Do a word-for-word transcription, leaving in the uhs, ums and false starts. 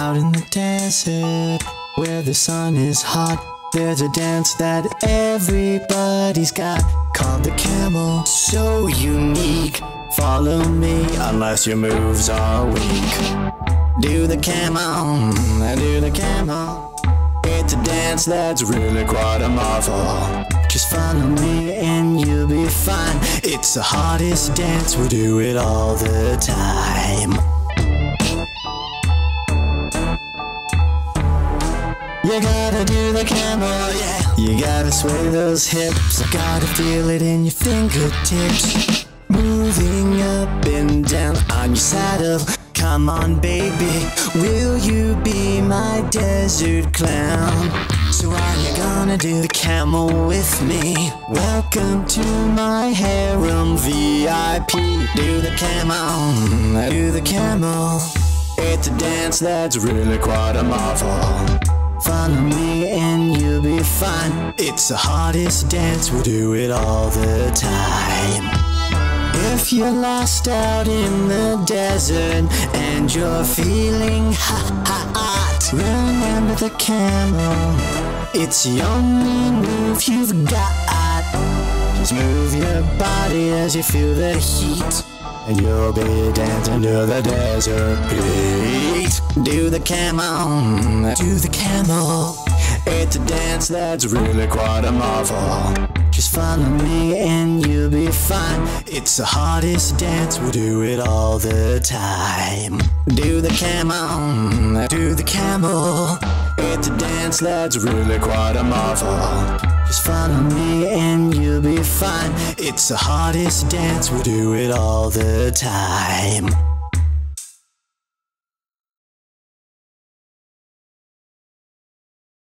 Out in the desert, where the sun is hot, there's a dance that everybody's got, called the camel. So unique, follow me unless your moves are weak. Do the camel, do the camel. It's a dance that's really quite a marvel. Just follow me and you'll be fine. It's the hardest dance, we do it all the time. You gotta do the camel, yeah. You gotta sway those hips, you gotta feel it in your fingertips. Moving up and down on your saddle. Come on baby, will you be my desert clown? So are you gonna do the camel with me? Welcome to my harem V I P. Do the camel, do the camel. It's a dance that's really quite a marvel. Follow me and you'll be fine. It's the hardest dance, we do it all the time. If you're lost out in the desert and you're feeling hot, remember the camel. It's the only move you've got. Just move your body as you feel the heat, and you'll be dancing to the desert beat. Do the camel, do the camel. It's a dance that's really quite a marvel. Just follow me and you'll be fine. It's the hardest dance, we do it all the time. Do the camel, do the camel. It's a dance that's really quite a marvel. Just follow me and you'll be fine. It's the hardest dance, we do it all the time.